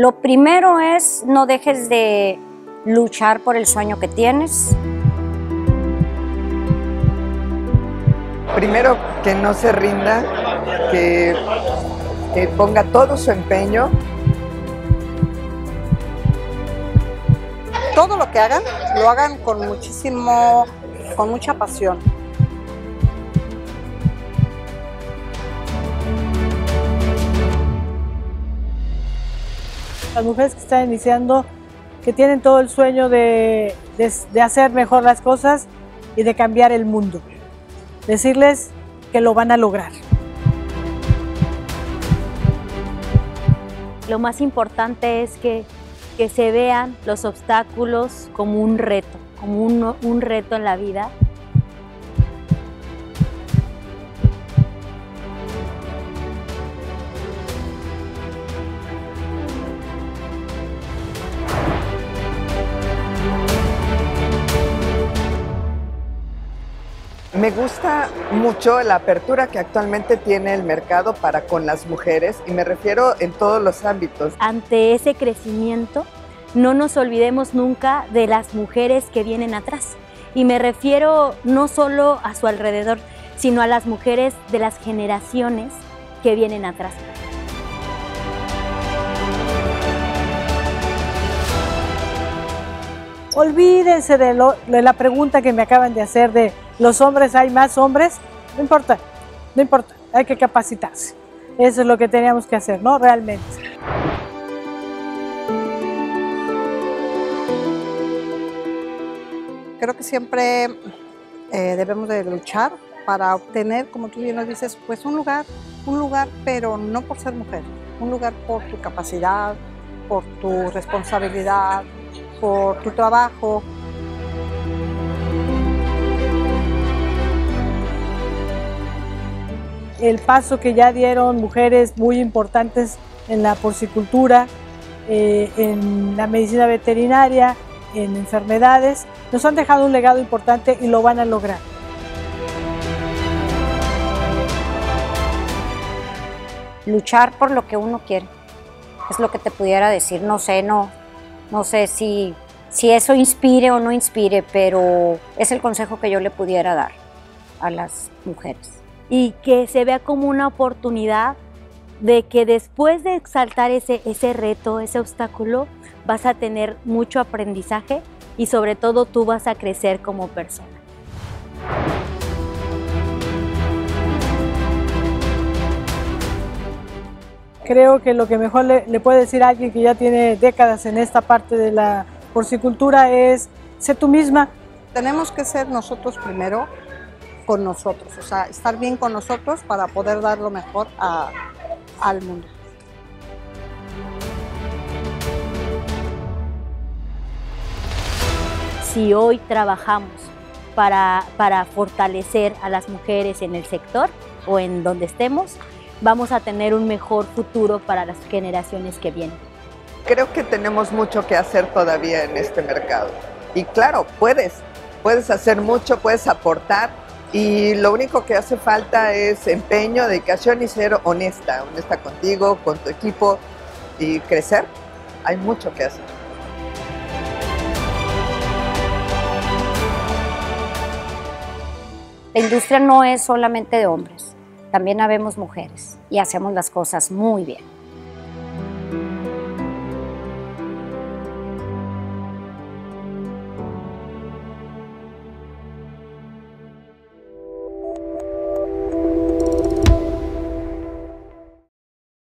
Lo primero es no dejes de luchar por el sueño que tienes. Primero, que no se rinda, que ponga todo su empeño. Todo lo que hagan, lo hagan con mucha pasión. Las mujeres que están iniciando, que tienen todo el sueño de hacer mejor las cosas y de cambiar el mundo. Decirles que lo van a lograr. Lo más importante es que se vean los obstáculos como un reto, como un reto en la vida. Me gusta mucho la apertura que actualmente tiene el mercado para con las mujeres, y me refiero en todos los ámbitos. Ante ese crecimiento, no nos olvidemos nunca de las mujeres que vienen atrás. Y me refiero no solo a su alrededor, sino a las mujeres de las generaciones que vienen atrás. Olvídense de la pregunta que me acaban de hacer de los hombres, ¿hay más hombres? No importa, no importa, hay que capacitarse. Eso es lo que teníamos que hacer, ¿no? Realmente. Creo que siempre debemos de luchar para obtener, como tú bien nos dices, pues un lugar, pero no por ser mujer, un lugar por tu capacidad, por tu responsabilidad, por tu trabajo. El paso que ya dieron mujeres muy importantes en la porcicultura, en la medicina veterinaria, en enfermedades, nos han dejado un legado importante y lo van a lograr. Luchar por lo que uno quiere, es lo que te pudiera decir. No sé si eso inspire o no inspire, pero es el consejo que yo le pudiera dar a las mujeres. Y que se vea como una oportunidad de que después de exaltar ese reto, ese obstáculo, vas a tener mucho aprendizaje y sobre todo tú vas a crecer como persona. Creo que lo que mejor le puede decir a alguien que ya tiene décadas en esta parte de la porcicultura es: sé tú misma. Tenemos que ser nosotros primero con nosotros, o sea, estar bien con nosotros para poder dar lo mejor al mundo. Si hoy trabajamos para fortalecer a las mujeres en el sector o en donde estemos, vamos a tener un mejor futuro para las generaciones que vienen. Creo que tenemos mucho que hacer todavía en este mercado. Y claro, puedes hacer mucho, puedes aportar, y lo único que hace falta es empeño, dedicación y ser honesta contigo, con tu equipo, y crecer. Hay mucho que hacer. La industria no es solamente de hombres, también habemos mujeres y hacemos las cosas muy bien.